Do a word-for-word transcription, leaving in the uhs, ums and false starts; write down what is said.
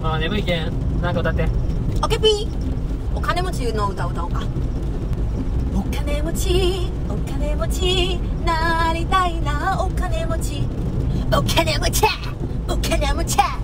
あー眠いけんなんか歌って。 オケピー。お金持ちの歌を歌おうか。お金持ちお金持ちなりたいな、お金持ちお金持ちお金持ち